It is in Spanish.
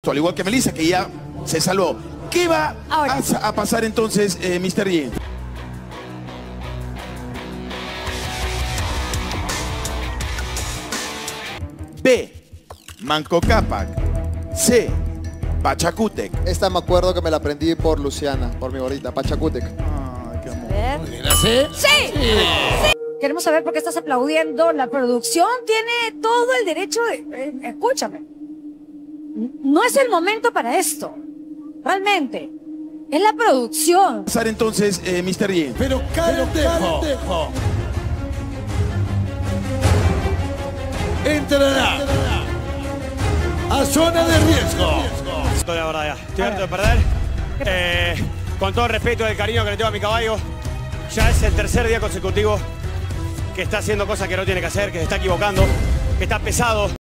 al igual que Melissa, que ya se salvó. ¿Qué va a pasar entonces, Mr. G? B. Manco Cápac. C. Pachacútec. Esta me acuerdo que me la aprendí por Luciana, por mi gordita, Pachacútec. Ay, qué amor. ¿La C? ¡Sí! ¡Sí! Queremos saber por qué estás aplaudiendo. La producción tiene todo el derecho de... escúchame. No es el momento para esto. Realmente. Es la producción. Pasar entonces, Mr. G. Pero Carandejo entrará a zona de riesgo. Estoy la verdad ya. Estoy harto de perder. Con todo el respeto y el cariño que le tengo a mi caballo, ya es el tercer día consecutivo que está haciendo cosas que no tiene que hacer, que se está equivocando, que está pesado.